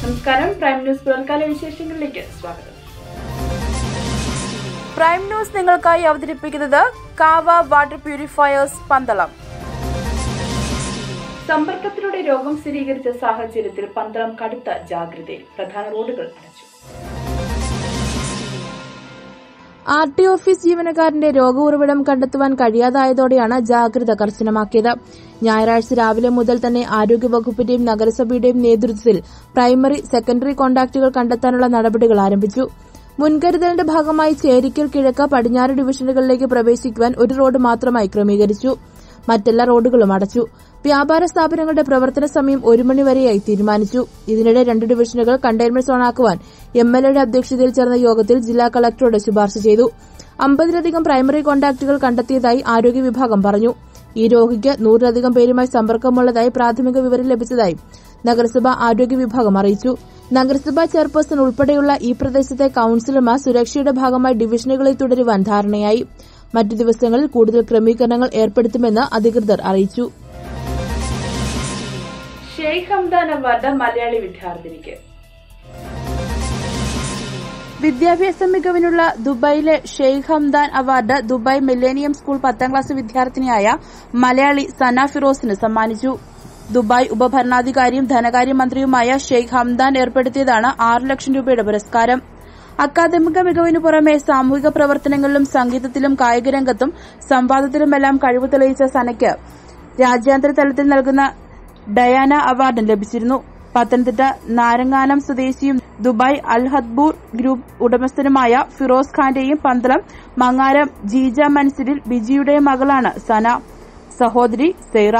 നമസ്കാരം, prime news പുലർക്കാല വിശേഷങ്ങളിലേക്ക് സ്വാഗതം. പ്രൈം ന്യൂസ് നിങ്ങൾക്കായി അവതരിപ്പിക്കുന്നത് കാവ വാട്ടർ പ്യൂരിഫയേഴ്സ് പന്തളം. സമ്പർക്കത്തിലൂടെ രോഗം സ്ഥിരീകരിച്ച സാഹചര്യത്തിൽ പന്തളം കടുത്ത ജാഗ്രതയിൽ. പ്രധാന റോഡുകൾ അടച്ചു. ആർടി ഓഫീസ് ജീവനക്കാരന്റെ രോഗ ഉറവിടം കണ്ടെത്തുവാൻ കഴിയാതായതോടെയാണ് ജാഗ്രത കർശനമാക്കിയത്. ഞായറാഴ്ച രാവിലെ മുതൽ തന്നെ ആരോഗ്യവകുപ്പിന്റെയും നഗരസഭയുടെയും നേതൃത്വത്തിൽ പ്രൈമറി, സെക്കൻഡറി കോൺടാക്റ്റുകൾ കണ്ടെത്താനുള്ള നടപടികൾ ആരംഭിച്ചു. മുൻകരുതലിന്റെ ഭാഗമായി ചേരിക്കൽ കിഴക്ക്, പടിഞ്ഞാറ് ഡിവിഷനുകളിലേക്ക് പ്രവേശിക്കുവാൻ ഒരു റോഡ് മാത്രമായി ക്രമീകരിച്ചു. മറ്റെല്ലാ റോഡുകളും അടച്ചു. വ്യാപാര സ്ഥാപനങ്ങളുടെ പ്രവർത്തന സമയം 1 മണി വരെയായി തീരുമാനിച്ചു. ഇതിനിടെ 2 ഡിവിഷനുകൾ കണ്ടെയ്ൻമെന്റ് സോണാക്കുവാൻ എംഎൽഎയുടെ അധ്യക്ഷതയിൽ ചേർന്ന യോഗത്തിൽ ജില്ലാ കളക്ടറോട് ശുപാർശ ചെയ്തു. 50-ലധികം പ്രൈമറി കോൺടാക്റ്റുകൾ കണ്ടെത്തിയതായി ആരോഗ്യ വിഭാഗം പറഞ്ഞു. ഈ രോഗിക്ക് 100-ലധികം പേരുമായി സമ്പർക്കമുള്ളതായി പ്രാഥമിക വിവരം ലഭിച്ചതായി നഗരസഭാ ആരോഗ്യ വിഭാഗം അറിയിച്ചു. നഗരസഭാ ചെയർപേഴ്സൺ ഉൾപ്പെടെയുള്ള ഈ പ്രദേശത്തെ കൌൺസിലർമാർ സുരക്ഷയുടെ ഭാഗമായി ഡിവിഷനുകളിൽ തുടരുവാൻ ധാരണയായി. മറ്റു ദിവസങ്ങളിൽ കൂടുതൽ ക്രമീകരണങ്ങൾ ഏർപ്പെടുത്തുമെന്ന് അധികൃതർ അറിയിച്ചു. ഷെയ്ഖ് ഹംദാൻ അവാർഡ് മലയാളി വിദ്യാർത്ഥിനിക്ക്. വിദ്യാഭ്യാസ മികവിനുള്ള ദുബായിലെ ഷെയ്ഖ് ഹംദാൻ അവാർഡ് ദുബായ് മില്ലേനിയം സ്കൂൾ 10ാം ക്ലാസ് വിദ്യാർത്ഥിനിയായ മലയാളി സന ഫിറോസിന് സമ്മാനിച്ചു. ദുബായ് ഉപഭരണാധികാരിയും ധനകാര്യമന്ത്രിയുമായ ഷെയ്ഖ് ഹംദാൻ ഏർപ്പെടുത്തിയതാണ് 6 ലക്ഷം രൂപയുടെ പുരസ്കാരം. അക്കാദമിക മികവിനു പുറമെ സാമൂഹിക പ്രവർത്തനങ്ങളിലും സംഗീതത്തിലും കായികരംഗത്തും സംവാദത്തിലുമെല്ലാം കഴിവ് തെളിയിച്ച സനയ്ക്ക് രാജ്യാന്തര തലത്തിൽ നൽകുന്ന ഡയാന അവാർഡും ലഭിച്ചിരുന്നു. പത്തനംതിട്ട നാരങ്ങാനം സ്വദേശിയും ദുബായ് അൽ ഹദ്ബൂർ ഗ്രൂപ്പ് ഉടമസ്ഥനുമായ ഫിറോസ് ഖാന്റെയും പന്തളം മങ്ങാരം ജീജ മൻസിലിൽ ബിജിയുടെയും മകളാണ് സന. സഹോദരി Saira.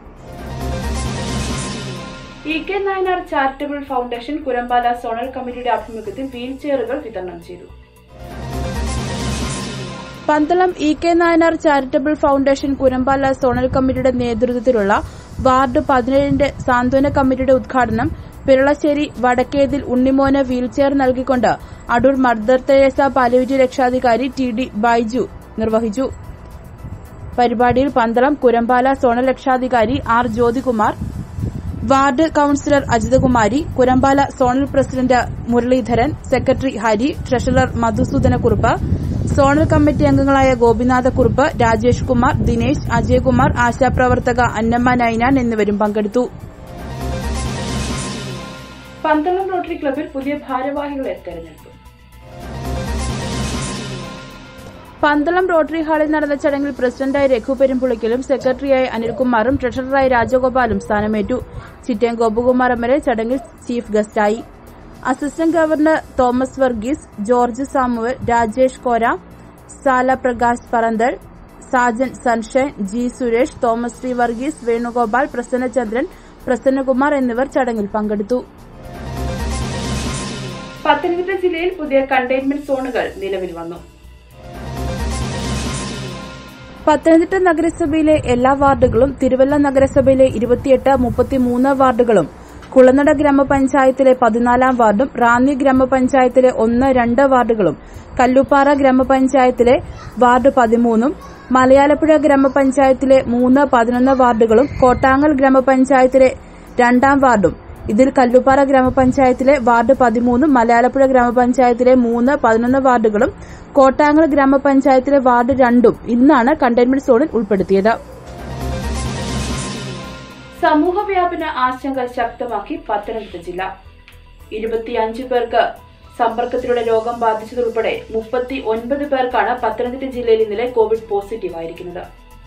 EK Nayanar charitable foundation Kurambala zonal കമ്മിറ്റിയുടെ ആഭിമുഖ്യത്തിൽ വീൽ ചെയറുകൾ വിതരണം ചെയ്തു. Pandalam EK Nayanar charitable foundation Kurambala zonal കമ്മിറ്റിയുടെ നേതൃത്വത്തിലുള്ള വാർഡ് 17ന്റെ സാന്ത്വന കമ്മിറ്റിയുടെ ഉദ്ഘാടനം പിരളശ്ശേരി വടക്കേതിൽ ഉണ്ണിമോന് വീൽചെയർ നൽകിക്കൊണ്ട് അടൂർ മദർ തെരേസ പാലിയേറ്റീവ് രക്ഷാധികാരി TD ബൈജു നിർവഹിച്ചു. പരിപാടിയിൽ പന്തളം കുരമ്പാല സോണൽ രക്ഷാധികാരി R Jyothikumar, ward councillor Ajithakumari, Kurambala zonal president Muraleedharan, secretary Hari, treasurer Madhusoodanakkurup, zonal committee അംഗങ്ങളായ ഗോപിനാഥക്കുറുപ്പ്, രാജേഷ് കുമാർ, ദിനേശ്, അജയ്കുമാർ, ആശാപ്രവർത്തക അന്നമ്മ നൈനാൻ എന്നിവരും പങ്കെടുത്തു. പന്തളം റോട്ടറി ക്ലബിൽ പുതിയ ഭാരവാഹികളെ തെരഞ്ഞെടുത്തു. പന്തളം റോട്ടറി ഹാളിൽ നടന്ന ചടങ്ങിൽ പ്രസിഡന്റായി രഘു പെരുമ്പുളിക്കലും സെക്രട്ടറിയായി അനിൽകുമാറും ട്രഷററായി രാജഗോപാലും സ്ഥാനമേറ്റു. ചിറ്റയം ഗോപകുമാർ MLA ചടങ്ങിൽ ചീഫ് ഗസ്റ്റായി. Assistant governor Thomas Varghese, George Samuel, Rajesh Kora, Sala Prakash Paranthal, Sajan Sunshine, G Suresh, Thomas T Varghese, Venugopal, Prasannachandran, Prasannakumar എന്നിവർ ചടങ്ങിൽ പങ്കെടുത്തു. പത്തനംതിട്ട ജില്ലയിൽ പുതിയ കണ്ടെയ്ൻമെന്റ് സോണുകൾ നിലവിൽ വന്നു. പത്തനംതിട്ട നഗരസഭയിലെ എല്ലാ വാർഡുകളും, തിരുവല്ല നഗരസഭയിലെ 28, 33 വാർഡുകളും, കുളനട ഗ്രാമപഞ്ചായത്തിലെ 14ാം വാർഡും, റാന്നി ഗ്രാമപഞ്ചായത്തിലെ 1, 2 വാർഡുകളും, കല്ലുപ്പാറ ഗ്രാമപഞ്ചായത്തിലെ വാർഡ് 13ഉം, മലയാലപ്പുഴ ഗ്രാമപഞ്ചായത്തിലെ 3, 11 വാർഡുകളും, കോട്ടാങ്ങൽ ഗ്രാമപഞ്ചായത്തിലെ 2ാം വാർഡും, ഇതിൽ കല്ലുപ്പാറ ഗ്രാമപഞ്ചായത്തിലെ വാർഡ് 13ഉം, മലയാലപ്പുഴ ഗ്രാമപഞ്ചായത്തിലെ 3, 11 വാർഡുകളും, കോട്ടാങ്ങൽ ഗ്രാമപഞ്ചായത്തിലെ വാർഡ് 2ഉം ഇന്നാണ് കണ്ടെയ്ൻമെന്റ് സോണിൽ ഉൾപ്പെടുത്തിയത്. സമൂഹവ്യാപന ആശങ്ക ശക്തമാക്കി പത്തനംതിട്ട ജില്ല. 25 പേർക്ക് സമ്പർക്കത്തിലൂടെ രോഗം ബാധിച്ചതുൾപ്പെടെ 39 പേർക്കാണ് പത്തനംതിട്ട ജില്ലയിൽ ഇന്നലെ കോവിഡ് പോസിറ്റീവായിരിക്കുന്നത്.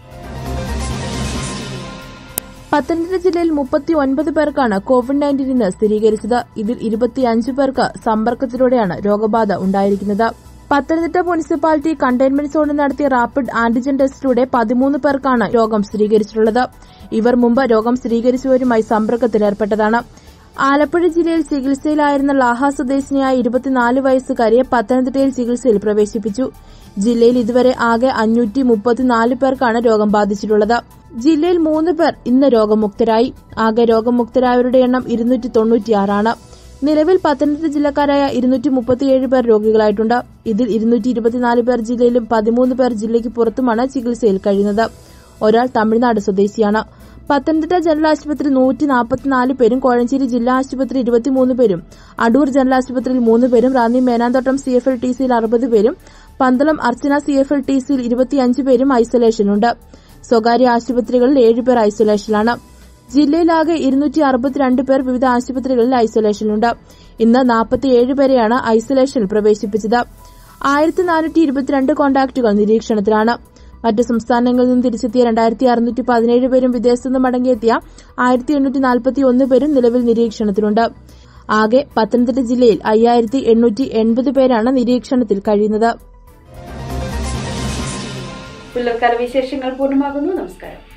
പത്തനംതിട്ട ജില്ലയിൽ 39 പേർക്കാണ് COVID-19 സ്ഥിരീകരിച്ചത്. ഇതിൽ 25 പേർക്ക് സമ്പർക്കത്തിലൂടെയാണ് രോഗബാധ ഉണ്ടായിരിക്കുന്നത്. പത്തനംതിട്ട മുനിസിപ്പാലിറ്റി കണ്ടെയ്ൻമെന്റ് സോണിൽ നടത്തിയ റാപ്പിഡ് ആന്റിജൻ ടെസ്റ്റിലൂടെ 13 പേർക്കാണ് രോഗം സ്ഥിരീകരിച്ചിട്ടുള്ളത്. ഇവർ മുമ്പ് രോഗം സ്ഥിരീകരിച്ചവരുമായി സമ്പർക്കത്തിലേർപ്പെട്ടതാണ്. ആലപ്പുഴ ജില്ലയിൽ ചികിത്സയിലായിരുന്ന ലാഹ സ്വദേശിനിയായ 24 വയസ്സുകാരിയെ പത്തനംതിട്ടയിൽ ചികിത്സയിൽ പ്രവേശിപ്പിച്ചു. ജില്ലയിൽ ഇതുവരെ ആകെ 534 പേർക്കാണ് രോഗം ബാധിച്ചിട്ടുള്ളത്. ജില്ലയിൽ 3 പേർ ഇന്ന് രോഗമുക്തരായി. ആകെ രോഗമുക്തരായവരുടെ എണ്ണം 296 ആണ്. നിലവിൽ പത്തനംതിട്ട ജില്ലക്കാരായ 237 പേർ രോഗികളായിട്ടുണ്ട്. ഇതിൽ 224 പേർ ജില്ലയിലും 13 പേർ ജില്ലയ്ക്ക് പുറത്തുമാണ് ചികിത്സയിൽ കഴിയുന്നത്. ഒരാൾ തമിഴ്നാട് സ്വദേശിയാണ്. പത്തനംതിട്ട ജനറൽ ആശുപത്രിയിൽ 144 പേരും, കോഴഞ്ചേരി ജില്ലാ ആശുപത്രി 23 പേരും, അടൂർ ജനറൽ ആശുപത്രിയിൽ 3 പേരും, റാന്നി മേനാന്തോട്ടം CFLTCയിൽ 60 പേരും, പന്തളം അർച്ചന CFLTCയിൽ 25 പേരും ഐസൊലേഷനുണ്ട്. സ്വകാര്യ ആശുപത്രികളിൽ 7 പേർ ഐസൊലേഷനിലാണ്. ജില്ലയിലാകെ 262 പേർ വിവിധ ആശുപത്രികളിൽ ഐസൊലേഷനിലുണ്ട്. ഇന്ന് 47 പേരെയാണ് ഐസൊലേഷനിൽ പ്രവേശിപ്പിച്ചത്. 1422 കോൺടാക്റ്റുകൾ നിരീക്ഷണത്തിലാണ്. മറ്റ് സംസ്ഥാനങ്ങളിൽ നിന്ന് തിരിച്ചെത്തിയ 2617 പേരും വിദേശത്തു നിന്ന് മടങ്ങിയെത്തിയ 1841 പേരും നിലവിൽ നിരീക്ഷണത്തിലുണ്ട്. ആകെ പത്തനംതിട്ട ജില്ലയിൽ 5880 പേരാണ് നിരീക്ഷണത്തിൽ കഴിയുന്നത്. വിശേഷങ്ങൾ പൂർണ്ണമാകുന്നു. നമസ്കാരം.